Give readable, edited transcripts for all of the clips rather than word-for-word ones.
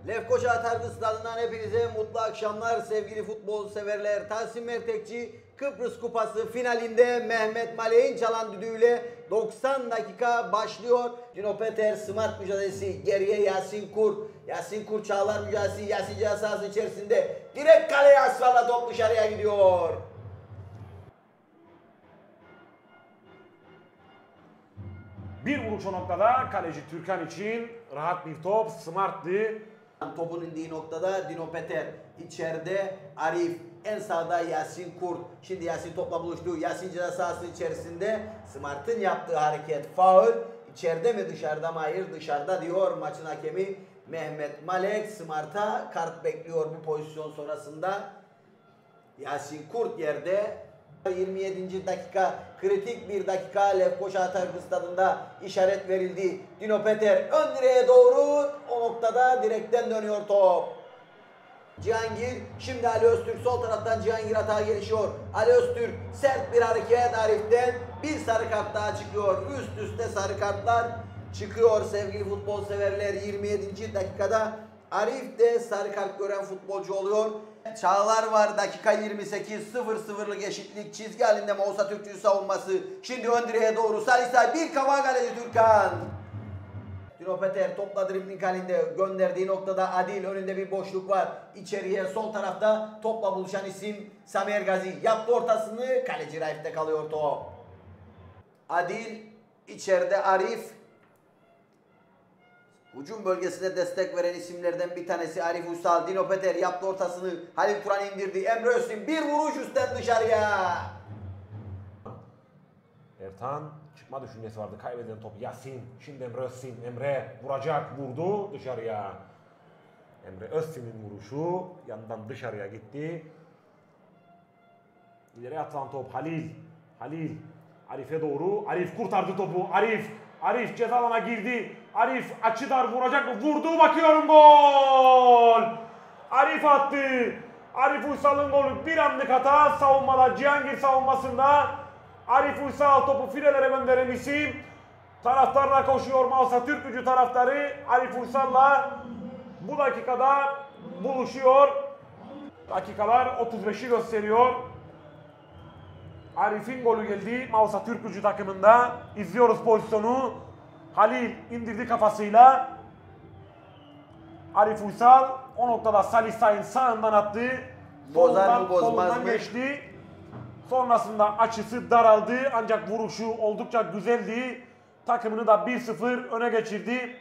Lefkoşa Atargı Stadı'ndan hepinize mutlu akşamlar sevgili futbol severler. Tahsin Mertekçi Kıbrıs Kupası finalinde Mehmet Malek'in çalan düdüğüyle 90 dakika başlıyor. Dino Peter Smart mücadelesi, geriye Yasin Kur. Yasin Kur Çağlar mücadelesi, Yasin ceza sahası içerisinde direkt kaleye asfaltla top dışarıya gidiyor. Bir vuruş o noktada kaleci Türkan için rahat bir top, Smart'tı. Topun indiği noktada Dino Peter içeride, Arif en sağda Yasin Kurt. Şimdi Yasin topla buluştu. Yasin ceza sahası içerisinde Smart'ın yaptığı hareket faul. İçeride mi dışarıda mı? Hayır dışarıda diyor maçın hakemi Mehmet Malek. Smart'a kart bekliyor bu pozisyon sonrasında. Yasin Kurt yerde. 27. dakika, kritik bir dakika, Lefkoşa Atargı Stadı'nda işaret verildi. Dino Peter ön direğe doğru, o noktada direkten dönüyor top. Cihangir, şimdi Ali Öztürk sol taraftan Cihangir atağa gelişiyor. Ali Öztürk sert bir hareket Arif'ten, bir sarı kart daha çıkıyor. Üst üste sarı kartlar çıkıyor sevgili futbol severler. 27. dakikada Arif de sarı kart gören futbolcu oluyor. Çağlar var, dakika 28, 0-0'lık eşitlik, çizgi halinde Mausa Türkçü savunması. Şimdi ön direğe doğru Salih bir kafa kaleci Türkan. Dino Peter topla dribling halinde gönderdiği noktada Adil, önünde bir boşluk var. İçeriye sol tarafta topla buluşan isim Samer Gazi. Yaptı ortasını, kaleci Raif'te kalıyor top. Adil, içeride Arif. Hücum bölgesine destek veren isimlerden bir tanesi Arif Uysal. Dino Peter yaptı ortasını. Halil Turan indirdi. Emre Özsin bir vuruş üstten dışarıya. Ertan çıkma düşüncesi vardı. Kaybedilen top Yasin. Şimdi Emre Özsin. Emre vuracak. Vurdu dışarıya. Emre Özsin'in vuruşu yandan dışarıya gitti. İleri atılan top Halil. Halil. Arif'e doğru. Arif kurtardı topu. Arif ceza alana girdi. Arif açı dar vuracak mı? Vurdu, bakıyorum gol! Arif attı. Arif Uysal'ın golü, bir anlık hata savunmada, Cihangir savunmasında. Arif Uysal topu filelere gönderen isim. Taraftarına koşuyor Mausa Türkgücü taraftarı. Arif Uysal'la bu dakikada buluşuyor. Dakikalar 35'i gösteriyor. Arif'in golü geldi Mausa Türkgücü takımında. İzliyoruz pozisyonu. Halil indirdi kafasıyla. Arif Uysal o noktada Salih Sayın sağından attı. Bozar mı bozmaz mı? Geçti. Sonrasında açısı daraldı ancak vuruşu oldukça güzeldi. Takımını da 1-0 öne geçirdi.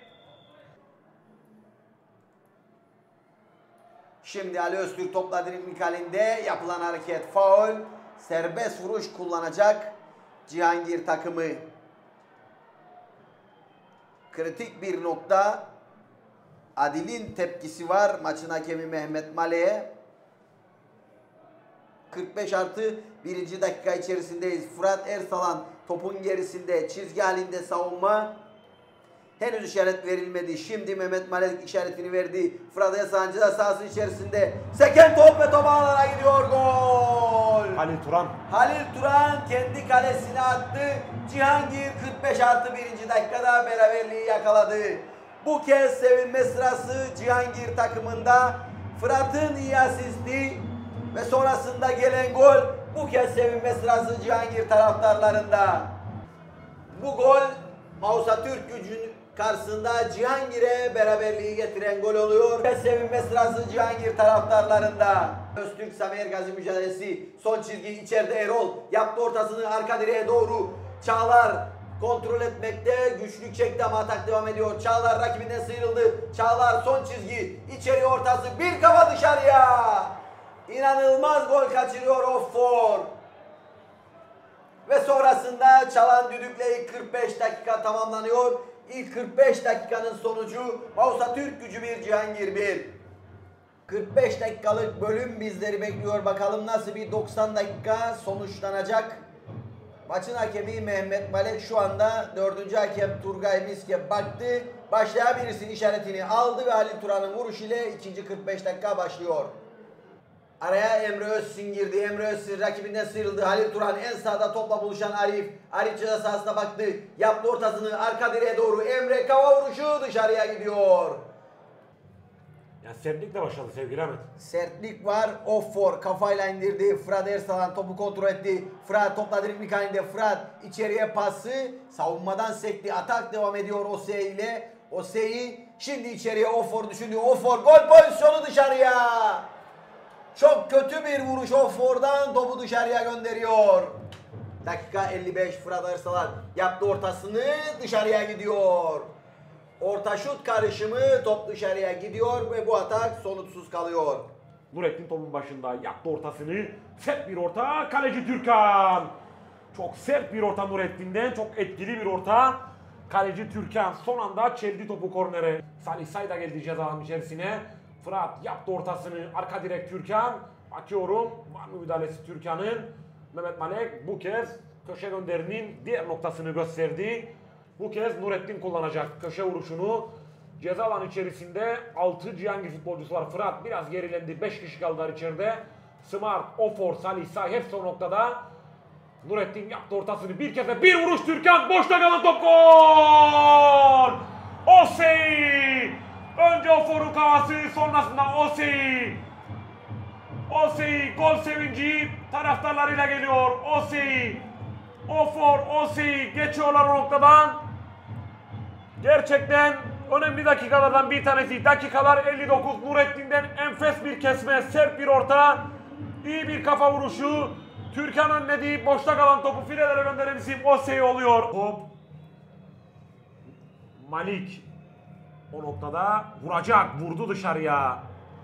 Şimdi Ali Öztürk topla dribling halinde, yapılan hareket faul. Serbest vuruş kullanacak Cihangir takımı. Kritik bir nokta. Adil'in tepkisi var maçın hakemi Mehmet Malek'e. 45+1. dakika içerisindeyiz. Fırat Ersalan topun gerisinde, çizgi halinde savunma. Henüz işaret verilmedi. Şimdi Mehmet Malek işaretini verdi. Fırat Ersalan ceza sahası içerisinde. Seken top ve top ağlara gidiyor. Gol! Halil Turan kendi kalesine attı. Cihangir 45+1. dakikada beraberliği yakaladı. Bu kez sevinme sırası Cihangir takımında. Fırat'ın iyi asisti ve sonrasında gelen gol, bu kez sevinme sırası Cihangir taraftarlarında. Bu gol Mausa Türkgücü'nün karşısında Cihangir'e beraberliği getiren gol oluyor. Ve sevinme sırası Cihangir taraftarlarında. Öztürk Samer Gazi mücadelesi, son çizgi içeride Erol yaptı ortasını arka direğe doğru. Çağlar kontrol etmekte, güçlük çekti ama atak devam ediyor. Çağlar rakibinden sıyrıldı. Çağlar son çizgi, içeri ortası, bir kafa dışarıya. İnanılmaz gol kaçırıyor Offor. Ve sonrasında çalan düdükle ilk 45 dakika tamamlanıyor. İlk 45 dakikanın sonucu Mausa Türkgücü 1, Cihangir 1. 45 dakikalık bölüm bizleri bekliyor. Bakalım nasıl bir 90 dakika sonuçlanacak. Maçın hakemi Mehmet Malek şu anda 4. hakem Turgay Miske baktı. Başlayabilirsin işaretini aldı ve Halil Turan'ın vuruş ile ikinci 45 dakika başlıyor. Araya Emre Özsin girdi. Emre Özsin rakibinden sıyrıldı. Halil Turan en sağda topla buluşan Arif. Arif ceza sahasına baktı. Yaptı ortasını arka direğe doğru. Emre kafa vuruşu dışarıya gidiyor. Yani sertlikle başladı sevgili Ahmet. Sertlik var. Offor kafayla indirdi. Fırat Ersalan topu kontrol etti. Fırat topla dribling halinde. Fırat içeriye pası. Savunmadan sekti. Atak devam ediyor Osei ile. Osei şimdi içeriye Offor düşündü. Offor gol pozisyonu dışarıya. Çok kötü bir vuruş Offor'dan. Topu dışarıya gönderiyor. Dakika 55 Fırat Ersalan yaptı ortasını. Dışarıya gidiyor. Orta şut karışımı, top dışarıya gidiyor ve bu atak sonuçsuz kalıyor. Nurettin topun başında yaptı ortasını. Sert bir orta. Kaleci Türkan. Çok sert bir orta Nurettin'den. Çok etkili bir orta. Kaleci Türkan son anda çeldi topu kornere. Salih Say da geldi ceza alanı içerisine. Fırat yaptı ortasını. Arka direk Türkan. Bakıyorum. Var mı müdahalesi Türkan'ın? Mehmet Malek bu kez köşe gönderinin diğer noktasını gösterdi. Bu kez Nurettin kullanacak köşe vuruşunu. Ceza alanı içerisinde 6 Cihangir futbolcusu var. Fırat biraz gerilendi. 5 kişi kaldılar içeride. Smart, Offor, Salih Say hepsi o noktada. Nurettin yaptı ortasını. Bir kez de bir vuruş Türkan. Boşta kalan top gol! Osei! Önce Offor'un kavası, sonrasında Osei. Osei gol sevinci taraftarlarıyla geliyor. Osei. Offor, Osei geçiyorlar o noktadan. Gerçekten önemli dakikalardan bir tanesi. Dakikalar 59. Nurettin'den enfes bir kesme, sert bir orta, iyi bir kafa vuruşu. Türkan önledi. Boşta kalan topu filelere gönderen isim Osei oluyor. Top. Malik o noktada vuracak. Vurdu dışarıya.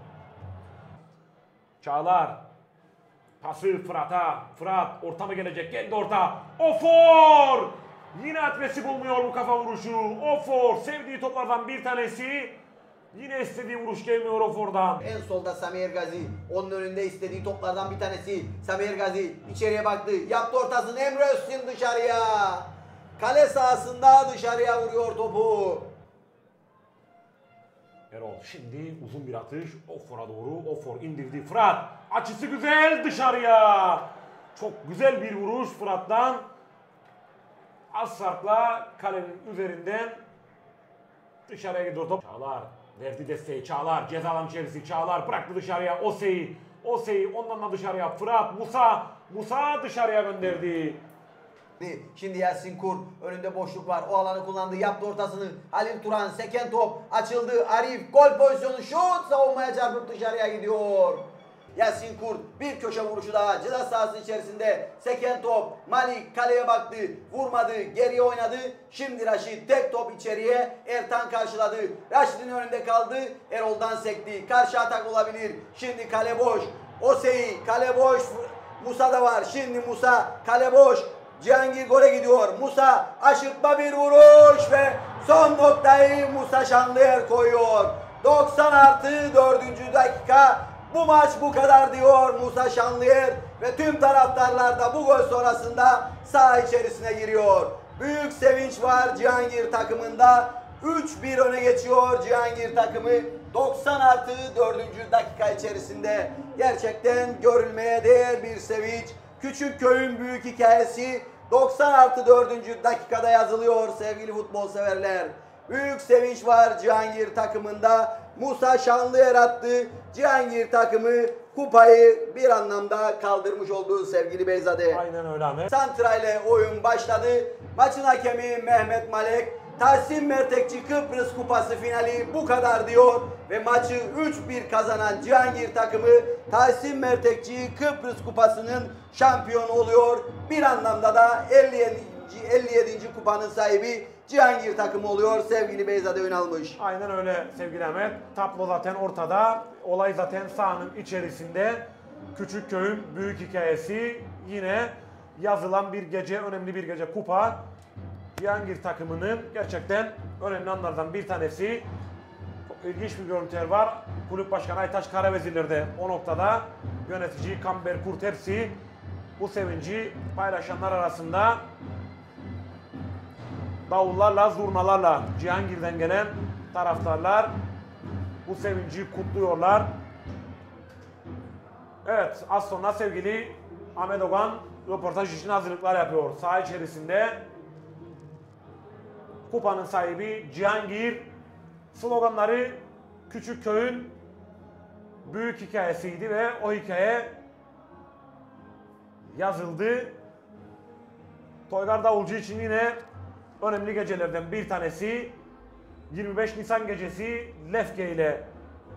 Çağlar. Pası Fırat'a. Fırat orta mı gelecek? Geldi orta. Offor! Yine adresi bulmuyor bu kafa vuruşu. Offor sevdiği toplardan bir tanesi. Yine istediği vuruş gelmiyor Offor'dan. En solda Samir Gazi. Onun önünde istediği toplardan bir tanesi. Samir Gazi içeriye baktı. Yaptı ortasını. Emre Öztürk dışarıya. Kale sahasında dışarıya vuruyor topu. Erol şimdi uzun bir atış. Offor'a doğru. Offor indirdi. Fırat açısı güzel dışarıya. Çok güzel bir vuruş Fırat'tan. Az farkla kalenin üzerinden dışarıya gidiyor top. Çağlar verdi desteği. Çağlar ceza alanı içerisi. Çağlar bıraktı dışarıya Osei. Osei ondan da dışarıya. Fırat Musa dışarıya gönderdi. Şimdi Yasin Kurt önünde boşluk var. O alanı kullandı. Yaptı ortasını. Halil Turan seken top açıldı. Arif gol pozisyonu şut savunmaya çarpıp dışarıya gidiyor. Yasin Kurt bir köşe vuruşu daha ceza sahası içerisinde. Seken top. Malik kaleye baktı. Vurmadı. Geriye oynadı. Şimdi Raşit tek top içeriye. Ertan karşıladı. Raşit'in önünde kaldı. Erol'dan sekti. Karşı atak olabilir. Şimdi kale boş. Osei kale boş. Musa da var. Şimdi Musa kale boş. Cihangir gole gidiyor. Musa aşırtma bir vuruş ve son noktayı Musa Şanlıer koyuyor. 90+4. dakika. Bu maç bu kadar diyor Musa Şanlıer ve tüm taraftarlar da bu gol sonrasında saha içerisine giriyor. Büyük sevinç var Cihangir takımında. 3-1 öne geçiyor Cihangir takımı. 90+4. dakika içerisinde gerçekten görülmeye değer bir sevinç. Küçük köyün büyük hikayesi 90+4. dakikada yazılıyor sevgili futbol severler. Büyük sevinç var Cihangir takımında. Musa Şanlıer attı. Cihangir takımı kupayı bir anlamda kaldırmış oldu sevgili Beyzade. Aynen öyle Ahmet. Santra ile oyun başladı. Maçın hakemi Mehmet Malek. Tahsin Mertekçi Kıbrıs Kupası finali bu kadar diyor ve maçı 3-1 kazanan Cihangir takımı Tahsin Kıbrıs Kupası'nın şampiyonu oluyor. Bir anlamda da 57. kupanın sahibi Cihangir takımı oluyor sevgili Beyzade Ünalmış. Aynen öyle sevgili Ahmet. Tablo zaten ortada. Olay zaten sahanın içerisinde. Küçük köyün büyük hikayesi yine yazılan bir gece, önemli bir gece kupa. Cihangir takımının gerçekten önemli anlardan bir tanesi. Çok ilginç bir görüntüler var. Kulüp Başkanı Aytaç Karavezirler de o noktada. Yönetici Kamber Kurt hepsi bu sevinci paylaşanlar arasında. Davullarla, zurnalarla Cihangir'den gelen taraftarlar bu sevinci kutluyorlar. Evet, az sonra sevgili Ahmet Ogan röportaj için hazırlıklar yapıyor. Saha içerisinde kupanın sahibi Cihangir, sloganları küçük köyün büyük hikayesiydi ve o hikaye yazıldı. Toygar Davulcu için yine önemli gecelerden bir tanesi. 25 Nisan gecesi Lefke ile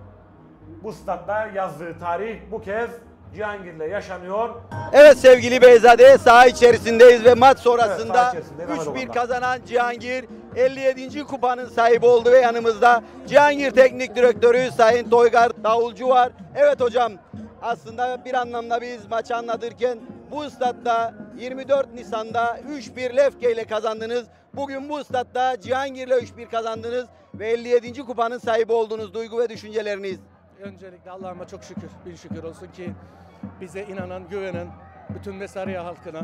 bu statta yazdığı tarih bu kez Cihangir'le yaşanıyor. Evet sevgili Beyzade, saha içerisindeyiz ve maç sonrasında saha içerisindeyiz, Ahmet 3-1 Oğlan'da. kazanan Cihangir 57. kupanın sahibi oldu ve yanımızda Cihangir Teknik Direktörü Sayın Toygar Davulcu var. Evet hocam, aslında bir anlamda biz maçı anlatırken bu statta 24 Nisan'da 3-1 Lefke ile kazandınız. Bugün bu statta Cihangir'le 3-1 kazandınız ve 57. kupanın sahibi oldunuz. Duygu ve düşünceleriniz. Öncelikle Allah'ıma çok şükür, bin şükür olsun ki bize inanan, güvenen bütün Mesariya halkına,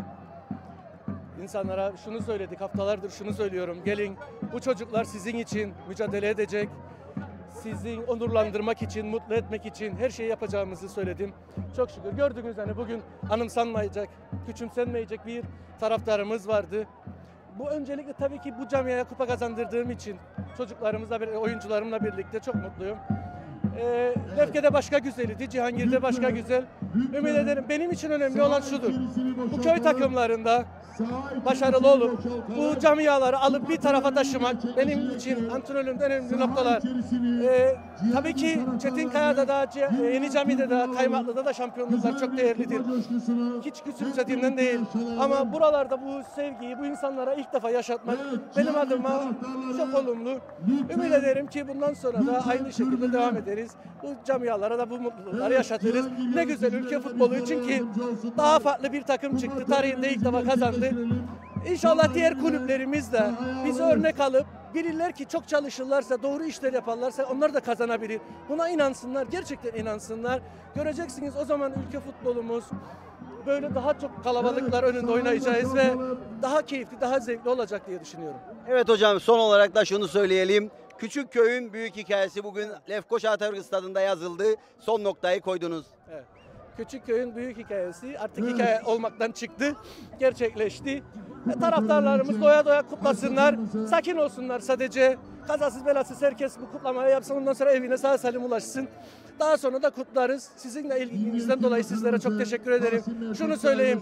insanlara şunu söyledik, haftalardır şunu söylüyorum. Gelin, bu çocuklar sizin için mücadele edecek, sizi onurlandırmak için, mutlu etmek için her şeyi yapacağımızı söyledim. Çok şükür gördüğünüz hani bugün anımsanmayacak, küçümsenmeyecek bir taraftarımız vardı. Bu öncelikle tabii ki bu camiaya kupa kazandırdığım için çocuklarımızla, oyuncularımla birlikte çok mutluyum. Lefke'de başka güzeldi, Cihangir'de başka güzel. Ümit ederim. Benim için önemli olan şudur. Bu köy takımlarında başarılı olup bu camiaları alıp bir tarafa taşımak benim için antrenörümden önemli noktalar. Tabii ki Çetinkaya'da da, Yeni Cami'de de, Kaymaklı'da da şampiyonluklar çok değerlidir. Hiç küçümsediğimden değil. Ama buralarda bu sevgiyi bu insanlara ilk defa yaşatmak benim adıma çok olumlu. Ümit ederim ki bundan sonra da aynı şekilde devam ederiz. Bu camialara da bu mutlulukları yaşatırız. Ne güzel ülke futbolu için ki daha farklı bir takım çıktı. Tarihinde ilk defa kazandı. İnşallah diğer kulüplerimiz de bizi örnek alıp bilirler ki çok çalışırlarsa, doğru işler yaparlarsa onlar da kazanabilir. Buna inansınlar, gerçekten inansınlar. Göreceksiniz o zaman ülke futbolumuz böyle daha çok kalabalıklar önünde oynayacağız ve daha keyifli, daha zevkli olacak diye düşünüyorum. Evet hocam, son olarak da şunu söyleyelim. Küçük köyün büyük hikayesi bugün Lefkoşa Atatürk Stadı'nda yazıldı. Son noktayı koydunuz. Evet. Küçükköy'ün büyük hikayesi artık hikaye olmaktan çıktı, gerçekleşti. Taraftarlarımız doya doya kutlasınlar, sakin olsunlar sadece. Kazasız belasız herkes bu kutlamayı yapsın, ondan sonra evine sağ salim ulaşsın. Daha sonra da kutlarız. Sizinle ilginizden dolayı sizlere çok teşekkür ederim. Şunu söyleyeyim,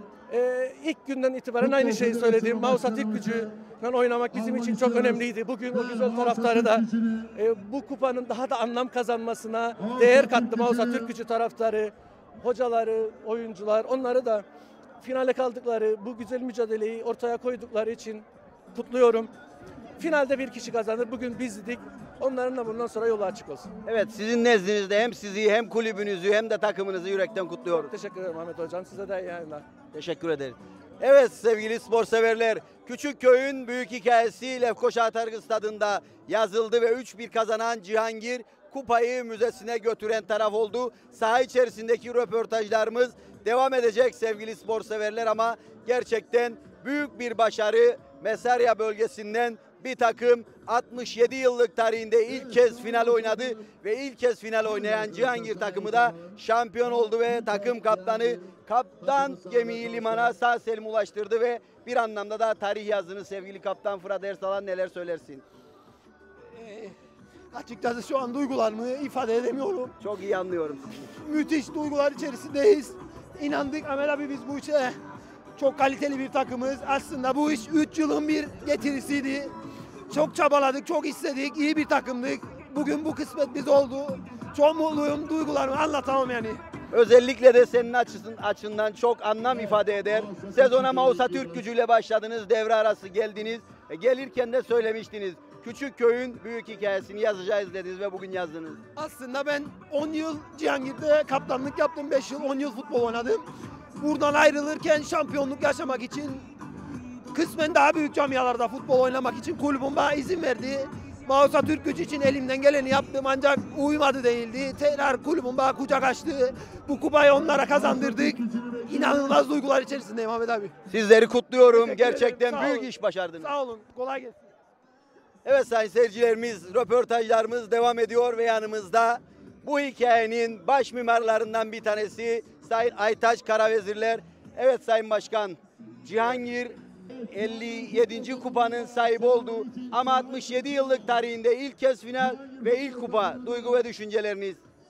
ilk günden itibaren aynı şeyi söyledim. Mausa Türk gücüyle oynamak bizim için çok önemliydi. Bugün o güzel taraftarı da bu kupanın daha da anlam kazanmasına değer kattı Mausa Türk gücü taraftarı. Hocaları, oyuncular, onları da finale kaldıkları, bu güzel mücadeleyi ortaya koydukları için kutluyorum. Finalde bir kişi kazanır. Bugün bizdik. Onların da bundan sonra yolu açık olsun. Evet, sizin nezdinizde hem sizi hem kulübünüzü hem de takımınızı yürekten kutluyorum. Teşekkür ederim Ahmet Hocam. Size de iyi yayınlar. Teşekkür ederim. Evet sevgili spor severler, Küçükköy'ün büyük hikayesi Lefkoşa Atatürk Stadı'nda yazıldı ve 3-1 kazanan Cihangir kupayı müzesine götüren taraf oldu. Saha içerisindeki röportajlarımız devam edecek sevgili spor severler ama gerçekten büyük bir başarı. Mesarya bölgesinden bir takım 67 yıllık tarihinde ilk kez final oynadı ve ilk kez final oynayan Cihangir takımı da şampiyon oldu ve takım kaptanı kaptan gemiyi limana sağ salim ulaştırdı ve bir anlamda da tarih yazdınız sevgili kaptan Fırat Ersalan, neler söylersin? Açıkçası şu an duygularımı ifade edemiyorum. Çok iyi anlıyorum. Müthiş duygular içerisindeyiz. İnandık Ömer abi, biz bu işe çok kaliteli bir takımız. Aslında bu iş 3 yılın bir getirisiydi. Çok çabaladık, çok istedik, iyi bir takımdık. Bugün bu kısmet biz oldu. Çok mutluyum, duygularımı anlatamam yani. Özellikle de senin açından çok anlam ifade eder. Sezona Mausa Türk gücüyle başladınız, devre arası geldiniz. Gelirken de söylemiştiniz. Küçükköy'ün büyük hikayesini yazacağız dediniz ve bugün yazdınız. Aslında ben 10 yıl Cihangir'de kaptanlık yaptım, 5 yıl, 10 yıl futbol oynadım. Buradan ayrılırken şampiyonluk yaşamak için, kısmen daha büyük camialarda futbol oynamak için kulübüm bana izin verdi. Mausa Türk gücü için elimden geleni yaptım ancak uymadı değildi. Tekrar kulübüm bana kucak açtı. Bu kupayı onlara kazandırdık. İnanılmaz duygular içerisindeyim Ahmet abi. Sizleri kutluyorum. Teşekkür ederim. Gerçekten Sağ büyük olun. iş başardınız. Sağ olun. Kolay gelsin. Evet sayın seyircilerimiz, röportajlarımız devam ediyor ve yanımızda bu hikayenin baş mimarlarından bir tanesi Sayın Aytaç Karavezirler. Evet Sayın Başkan, Cihangir 57. kupanın sahibi oldu ama 67 yıllık tarihinde ilk kez final ve ilk kupa. Duygu ve düşünceleriniz?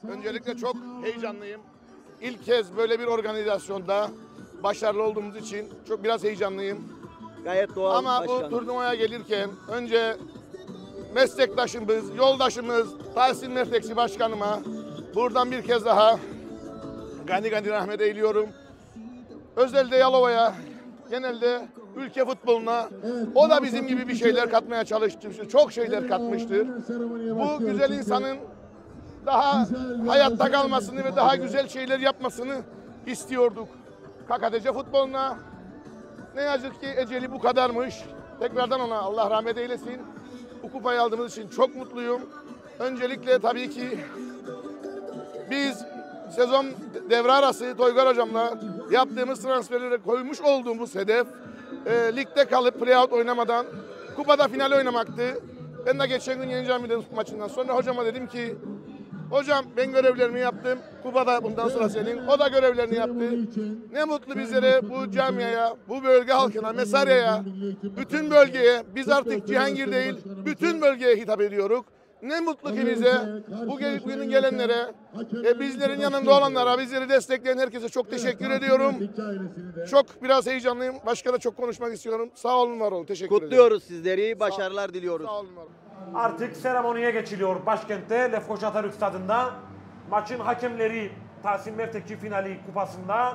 Öncelikle çok heyecanlıyım. İlk kez böyle bir organizasyonda başarılı olduğumuz için biraz heyecanlıyım. Gayet doğal Ama bu turnuvaya gelirken önce meslektaşımız, yoldaşımız Tahsin Merteksi Başkanıma buradan bir kez daha gani rahmet eyliyorum. Özellikle Yalova'ya, genelde ülke futboluna o da bizim gibi bir şeyler katmaya çalışmıştır. Çok şeyler katmıştır. Bu güzel insanın daha hayatta kalmasını ve daha güzel şeyler yapmasını istiyorduk. KKTC futboluna ne yazık ki eceli bu kadarmış. Tekrardan ona Allah rahmet eylesin. Bu kupayı aldığımız için çok mutluyum. Öncelikle tabii ki biz sezon devre arası Toygar Hocam'la yaptığımız transferlere koymuş olduğumuz hedef ligde kalıp playout oynamadan kupada final oynamaktı. Ben de geçen gün Yeni Cami'de maçından sonra hocama dedim ki hocam ben görevlerimi yaptım. Kupada bundan sonra senin. O da görevlerini yaptı. Ne mutlu bizlere, bu camiaya, bu bölge halkına, Mesarya'ya, bütün bölgeye, biz artık Cihangir değil, bütün bölgeye hitap ediyoruz. Ne mutlu ki bize, bugünün gelenlere, bizlerin yanında olanlara, bizleri destekleyen herkese çok teşekkür ediyorum. Biraz heyecanlıyım. Başka da çok konuşmak istiyorum. Sağ olun, var olun. Teşekkür ederim. Kutluyoruz sizleri. Başarılar diliyoruz. Sağ olun, var olun. Artık seremoniye geçiliyor başkentte Lefkoşa Atatürk Stadı'nda. Maçın hakemleri Tahsin Mertekçi finali kupasında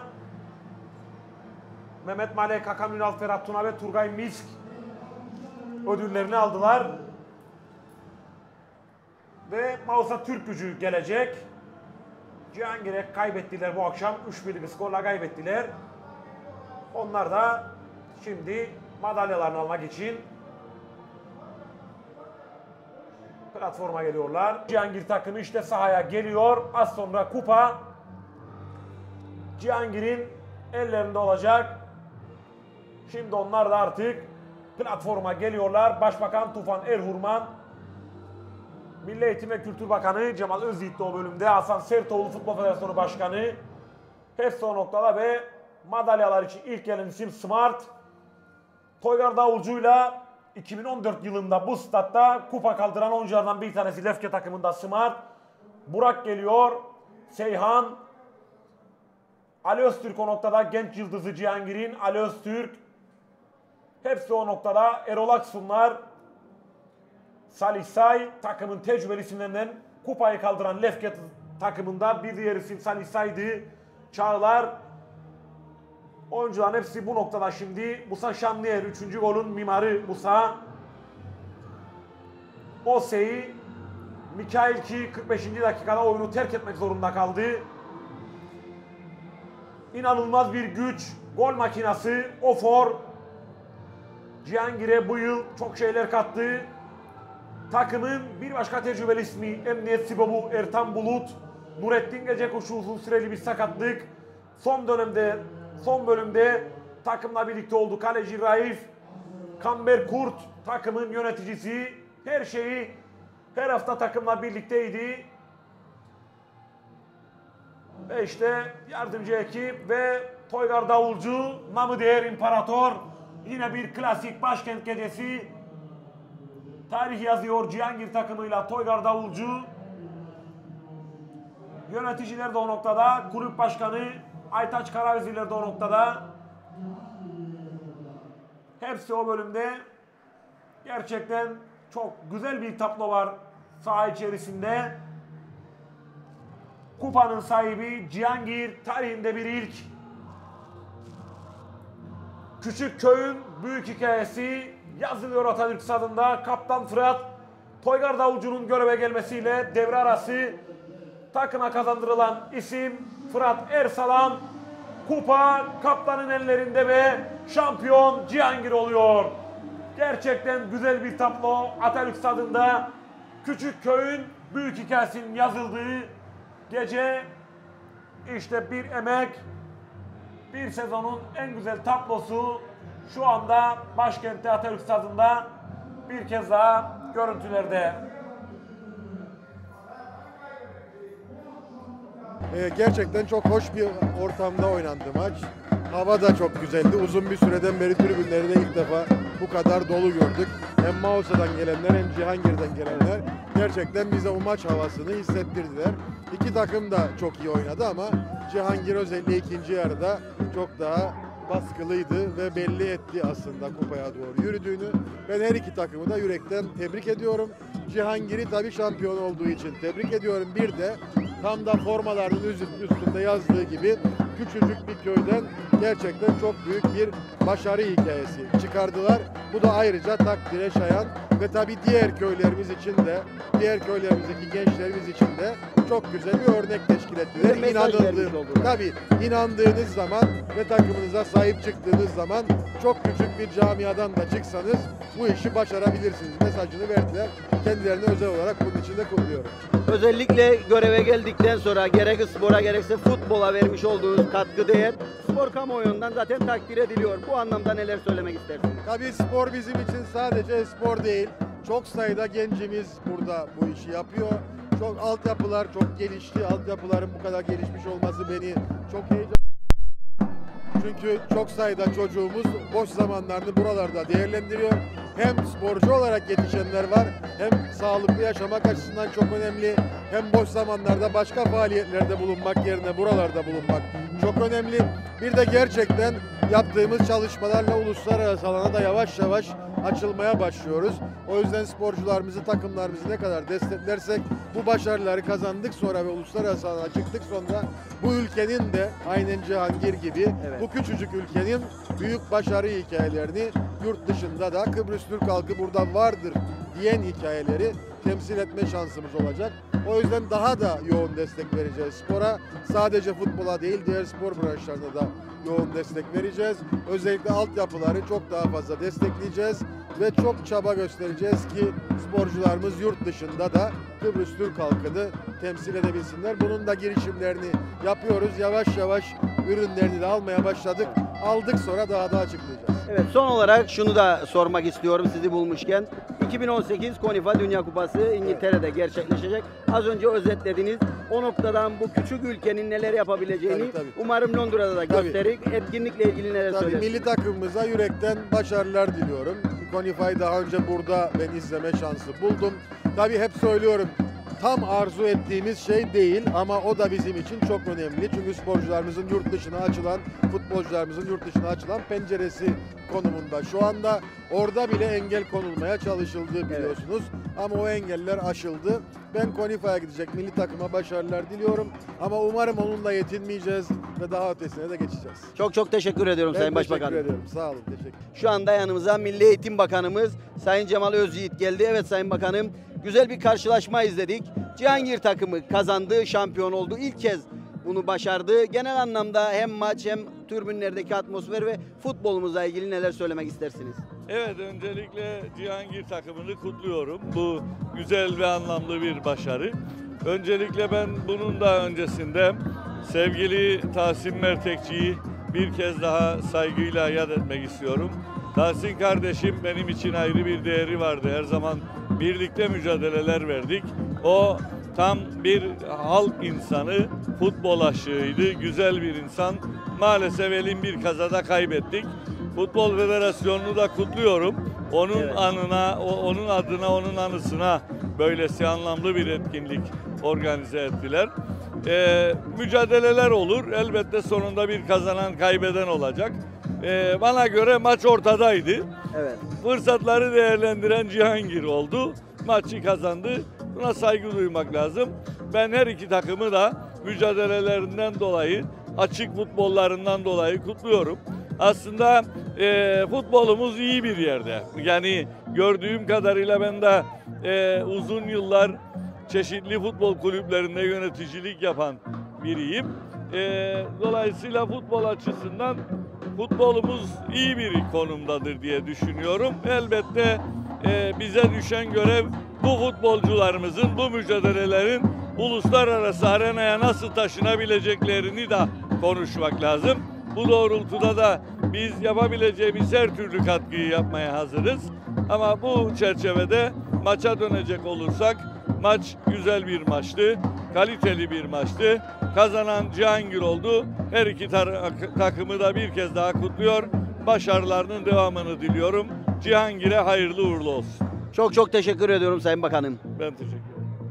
Mehmet Malek, Hakan Ünal, Ferhat Tuna ve Turgay Misk ödüllerini aldılar. Ve Mausa Türk Gücü gelecek. Cihangir'e kaybettiler bu akşam. 3-1'lik bir skorla kaybettiler. Onlar da şimdi madalyalarını almak için platforma geliyorlar. Cihangir takımı işte sahaya geliyor. Az sonra kupa Cihangir'in ellerinde olacak. Şimdi onlar da artık platforma geliyorlar. Başbakan Tufan Erhurman, Milli Eğitim ve Kültür Bakanı Cemal Özyiğit de o bölümde, Hasan Sertoğlu Futbol Federasyonu Başkanı, hepsi o noktada ve madalyalar için ilk gelen isim Smart. Toygar Davulcu'yla 2014 yılında bu statta kupa kaldıran oyunculardan bir tanesi Lefke takımında Smart. Burak geliyor, Seyhan, Ali Öztürk o noktada, genç yıldızı Cihangir'in Ali Öztürk. Hepsi o noktada. Erol Aksunlar, Salih Say takımın tecrübeli isimlerinden, kupayı kaldıran Lefke takımında bir diğer isim Salih Say'dı. Çağlar. Oyuncuların hepsi bu noktada şimdi. Musa Şanlıyer 3. golün mimarı Musa. Ose'yi Mikail ki 45. dakikada oyunu terk etmek zorunda kaldı. İnanılmaz bir güç, gol makinası Ofor. Cihangir'e bu yıl çok şeyler kattı. Takımın bir başka tecrübeli ismi Emniyet Sibobu Ertan Bulut. Nurettin Gecekuşu uzun süreli bir sakatlık. Son bölümde takımla birlikte oldu. Kaleci Raif, Kamber Kurt takımın yöneticisi. Her hafta takımla birlikteydi. Ve işte yardımcı ekip ve Toygar Davulcu, namı değer İmparator. Yine bir klasik başkent gecesi. Tarih yazıyor Cihangir takımıyla Toygar Davulcu. Yöneticiler de o noktada. Kulüp başkanı Aytaç Karavezirler de o noktada. Hepsi o bölümde. Gerçekten çok güzel bir tablo var saha içerisinde. Kupanın sahibi Cihangir, tarihinde bir ilk. Küçük köyün büyük hikayesi yazılıyor Atatürk Stadı'nda. Kaptan Fırat, Toygar Davulcu'nun göreve gelmesiyle devre arası takıma kazandırılan isim Fırat Ersalan. Kupa kaptanın ellerinde ve şampiyon Cihangir oluyor. Gerçekten güzel bir tablo Atatürk Stadı'nda. Küçük köyün büyük hikayesinin yazıldığı gece, işte bir emek, bir sezonun en güzel tablosu şu anda başkentte Atatürk Stadı'nda bir kez daha görüntülerde. Gerçekten çok hoş bir ortamda oynandı maç. Hava da çok güzeldi. Uzun bir süreden beri tribünleri de ilk defa bu kadar dolu gördük. Hem Mausa'dan gelenler hem Cihangir'den gelenler. gerçekten bize o maç havasını hissettirdiler. İki takım da çok iyi oynadı ama Cihangir özellikle ikinci yarıda çok daha baskılıydı ve belli etti aslında kupaya doğru yürüdüğünü. Ben her iki takımı da yürekten tebrik ediyorum. Cihangir'i tabii şampiyon olduğu için tebrik ediyorum. Bir de tam da formalarının üstünde yazdığı gibi küçücük bir köyden gerçekten çok büyük bir başarı hikayesi çıkardılar. Bu da ayrıca takdire şayan ve tabii diğer köylerimiz için de, diğer köylerimizdeki gençlerimiz için de çok güzel bir örnek teşkil ettiler. Tabii inandığınız zaman ve takımınıza sahip çıktığınız zaman çok küçük bir camiadan da çıksanız bu işi başarabilirsiniz mesajını verdiler. Kendilerini özel olarak bunun için de kutluyorum. Özellikle göreve geldikten sonra gerek spora gerekse futbola vermiş olduğunuz katkı değer spor kamuoyundan zaten takdir ediliyor. Bu anlamda neler söylemek istersiniz? Tabii spor bizim için sadece spor değil. Çok sayıda gencimiz burada bu işi yapıyor. Çok altyapılar çok gelişti. Altyapıların bu kadar gelişmiş olması beni çok heyecanlandırdı. Çünkü çok sayıda çocuğumuz boş zamanlarını buralarda değerlendiriyor. Hem sporcu olarak yetişenler var, hem sağlıklı yaşamak açısından çok önemli, hem boş zamanlarda başka faaliyetlerde bulunmak yerine buralarda bulunmak çok önemli. Bir de gerçekten yaptığımız çalışmalarla uluslararası alana da yavaş yavaş açılmaya başlıyoruz. O yüzden sporcularımızı, takımlarımızı ne kadar desteklersek bu başarıları kazandık sonra ve uluslararası alana çıktık sonra bu ülkenin de aynen Cihangir gibi bu küçücük ülkenin büyük başarı hikayelerini yurt dışında da Kıbrıs Türk halkı burada vardır diyen hikayeleri temsil etme şansımız olacak. O yüzden daha da yoğun destek vereceğiz spora. Sadece futbola değil diğer spor branşlarına da yoğun destek vereceğiz. Özellikle altyapıları çok daha fazla destekleyeceğiz ve çok çaba göstereceğiz ki sporcularımız yurt dışında da Kıbrıs Türk halkını temsil edebilsinler. Bunun da girişimlerini yapıyoruz. Yavaş yavaş ürünlerini de almaya başladık. Aldık sonra daha da açıklayacağız. Evet, son olarak şunu da sormak istiyorum sizi bulmuşken. 2018 CONIFA Dünya Kupası İngiltere'de gerçekleşecek. Az önce özetlediniz. O noktadan bu küçük ülkenin neler yapabileceğini Tabii. umarım Londra'da da gösterir. Etkinlikle ilgili neler söylersiniz? Milli takımımıza yürekten başarılar diliyorum. CONIFA'yı daha önce burada ben izleme şansı buldum. Tabii hep söylüyorum. Tam arzu ettiğimiz şey değil ama o da bizim için çok önemli. Çünkü sporcularımızın yurt dışına açılan, futbolcularımızın yurt dışına açılan penceresi konumunda. Şu anda orada bile engel konulmaya çalışıldı biliyorsunuz. Ama o engeller aşıldı. Ben CONIFA'ya gidecek milli takıma başarılar diliyorum. Ama umarım onunla yetinmeyeceğiz ve daha ötesine de geçeceğiz. Çok çok teşekkür ediyorum Sayın Başbakanım. Teşekkür ederim. Sağ olun. Teşekkür. Şu anda yanımıza Milli Eğitim Bakanımız Sayın Cemal Özyiğit geldi. Evet Sayın Bakanım, güzel bir karşılaşma izledik. Cihangir takımı kazandı, şampiyon oldu. İlk kez bunu başardı. Genel anlamda hem maç hem tribünlerdeki atmosfer ve futbolumuzla ilgili neler söylemek istersiniz? Evet, öncelikle Cihangir takımını kutluyorum. Bu güzel ve anlamlı bir başarı. Öncelikle ben bunun da öncesinde sevgili Tahsin Mertekçi'yi bir kez daha saygıyla yad etmek istiyorum. Tahsin kardeşim benim için ayrı bir değeri vardı. Her zaman birlikte mücadeleler verdik. O tam bir halk insanı, futbol aşığıydı, güzel bir insan. Maalesef elin bir kazada kaybettik. Futbol Federasyonu'nu da kutluyorum. Onun anına, onun adına, onun anısına böylesi anlamlı bir etkinlik organize ettiler. Mücadeleler olur. Elbette sonunda bir kazanan, kaybeden olacak. Bana göre maç ortadaydı. Evet. Fırsatları değerlendiren Cihangir oldu. Maçı kazandı. Buna saygı duymak lazım. Ben her iki takımı da mücadelelerinden dolayı, açık futbollarından dolayı kutluyorum. Aslında futbolumuz iyi bir yerde. Yani gördüğüm kadarıyla ben de uzun yıllar çeşitli futbol kulüplerinde yöneticilik yapan biriyim. Dolayısıyla futbol açısından futbolumuz iyi bir konumdadır diye düşünüyorum. Elbette bize düşen görev bu futbolcularımızın, bu mücadelelerin uluslararası arenaya nasıl taşınabileceklerini de konuşmak lazım. Bu doğrultuda da biz yapabileceğimiz her türlü katkıyı yapmaya hazırız. Ama bu çerçevede maça dönecek olursak, maç güzel bir maçtı, kaliteli bir maçtı. Kazanan Cihangir oldu. Her iki takımı da bir kez daha kutluyor. Başarılarının devamını diliyorum. Cihangir'e hayırlı uğurlu olsun. Çok çok teşekkür ediyorum Sayın Bakanım. Ben teşekkür ederim.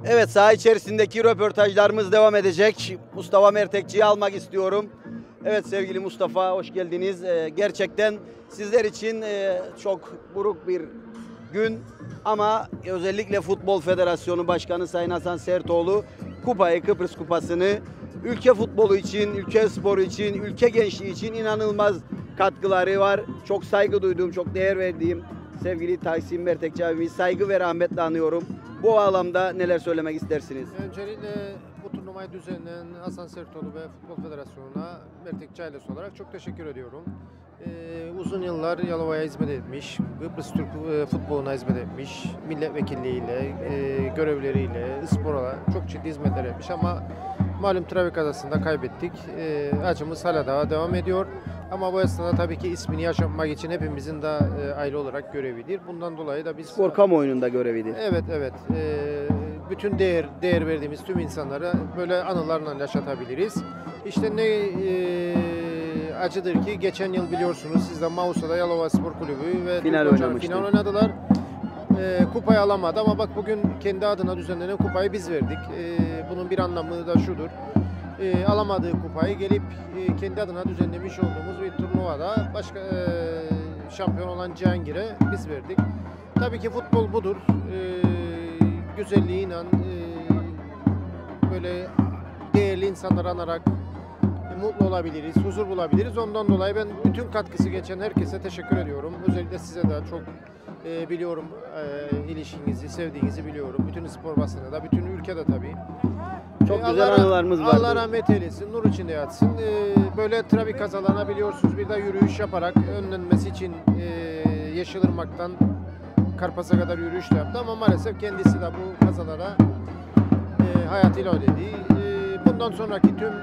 Evet, saha içerisindeki röportajlarımız devam edecek. Mustafa Mertekçi'yi almak istiyorum. Evet sevgili Mustafa, hoş geldiniz. Gerçekten sizler için çok buruk bir gün ama özellikle Futbol Federasyonu Başkanı Sayın Hasan Sertoğlu kupayı, Kıbrıs Kupası'nı ülke futbolu için, ülke sporu için, ülke gençliği için inanılmaz katkıları var. Çok saygı duyduğum, çok değer verdiğim sevgili Tahsin Mertekçi abimi saygı ve rahmetle anıyorum. Bu bağlamda neler söylemek istersiniz? Öncelikle bu turnuvayı düzenleyen Hasan Sertoğlu ve Futbol Federasyonu'na Mertekçi ailesi olarak çok teşekkür ediyorum. Uzun yıllar Yalova'ya hizmet etmiş, Kıbrıs Türk futboluna hizmet etmiş, milletvekilliğiyle, görevleriyle, spora çok ciddi hizmetler etmiş ama malum trafik kazasında kaybettik. Acımız hala daha devam ediyor. Ama bu esnada tabii ki ismini yaşatmak için hepimizin de aile olarak görevidir. Bundan dolayı da biz... Spor kamuoyunun da görevidir. Evet, evet. Bütün değer verdiğimiz tüm insanlara böyle anılarla yaşatabiliriz. İşte ne acıdır ki geçen yıl biliyorsunuz siz de Mausa'da Yalova Spor Kulübü ve final oynadılar. Kupayı alamadı ama bak bugün kendi adına düzenlenen kupayı biz verdik. Bunun bir anlamı da şudur. Alamadığı kupayı gelip kendi adına düzenlemiş olduğumuz bir turnuvada başka şampiyon olan Cihangir'e biz verdik. Tabii ki futbol budur. Güzelliğiyle böyle değerli insanları anarak mutlu olabiliriz, huzur bulabiliriz. Ondan dolayı ben bütün katkısı geçen herkese teşekkür ediyorum. Özellikle size de çok biliyorum ilişkinizi, sevdiğinizi biliyorum. Bütün spor basını da, bütün ülkede tabii. Çok güzel anılarımız var. Allah rahmet eylesin, nur içinde yatsın. Böyle trafik kazalarına biliyorsunuz bir de yürüyüş yaparak önlenmesi için Yeşilırmak'tan Karpas'a kadar yürüyüş de yaptı ama maalesef kendisi de bu kazalara hayatıyla ödedi. Bundan sonraki tüm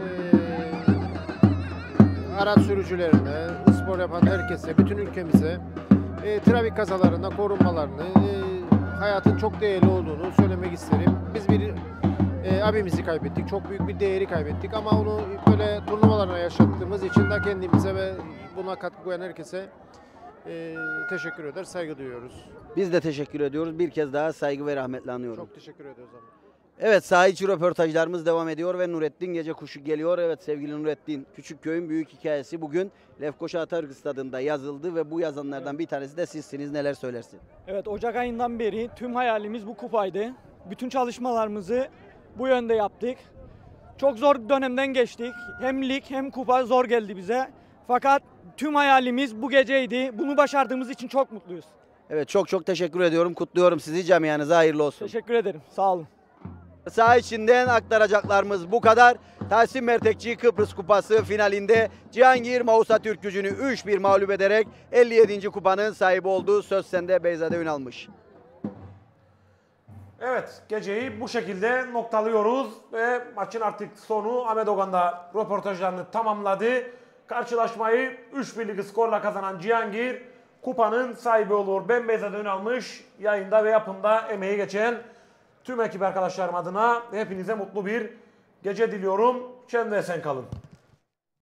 araç sürücülerine, spor yapan herkese, bütün ülkemize trafik kazalarına korunmalarını, hayatın çok değerli olduğunu söylemek isterim. Biz bir abimizi kaybettik, çok büyük bir değeri kaybettik ama onu böyle turnuvalarına yaşattığımız için de kendimize ve buna katkı koyan herkese teşekkür eder, saygı duyuyoruz. Biz de teşekkür ediyoruz. Bir kez daha saygı ve rahmetle anıyorum. Çok teşekkür ediyoruz abi. Evet, saha içi röportajlarımız devam ediyor ve Nurettin Gecekuşu geliyor. Evet sevgili Nurettin, Küçükköy'ün büyük hikayesi bugün Lefkoşa Atatürk Stadı'nda yazıldı ve bu yazanlardan bir tanesi de sizsiniz. Neler söylersin? Evet, Ocak ayından beri tüm hayalimiz bu kupaydı. Bütün çalışmalarımızı bu yönde yaptık. Çok zor dönemden geçtik. Hem lig hem kupa zor geldi bize. Fakat tüm hayalimiz bu geceydi. Bunu başardığımız için çok mutluyuz. Evet, çok teşekkür ediyorum. Kutluyorum sizi, camianıza hayırlı olsun. Teşekkür ederim. Sağ olun. Saha içinden aktaracaklarımız bu kadar. Tahsin Mertekçi Kıbrıs Kupası finalinde Cihangir Mausa Türk Gücü'nü 3-1 mağlup ederek 57. kupanın sahibi oldu. Söz sende Beyzade Ünalmış. Evet, geceyi bu şekilde noktalıyoruz ve maçın artık sonu Ahmet Ogan da röportajlarını tamamladı. Karşılaşmayı 3-1'lik skorla kazanan Cihangir kupanın sahibi olur. Ben Beyzade Ünalmış, yayında ve yapımda emeği geçen tüm ekip arkadaşlarım adına hepinize mutlu bir gece diliyorum. Kendinize esen kalın.